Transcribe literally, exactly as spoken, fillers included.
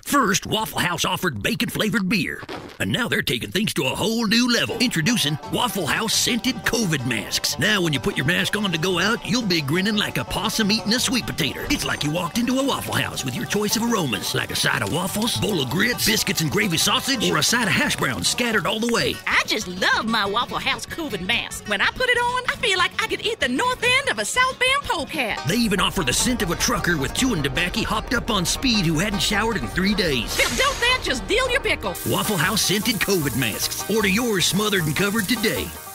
First, Waffle House offered bacon-flavored beer, and now they're taking things to a whole new level. Introducing Waffle House scented COVID masks. Now when you put your mask on to go out, you'll be grinning like a possum eating a sweet potato. It's like you walked into a Waffle House with your choice of aromas, like a side of waffles, bowl of grits, biscuits and gravy sausage, or a side of hash browns scattered all the way. I just love my Waffle House COVID mask. When I put it on, I feel like I could eat the north end of a South Bend polecat. They even offer the scent of a trucker with chewing tobacco hopped up on speed who hadn't showered in three days. Don't that just deal your pickle? Waffle House scented COVID masks. Order yours smothered and covered today.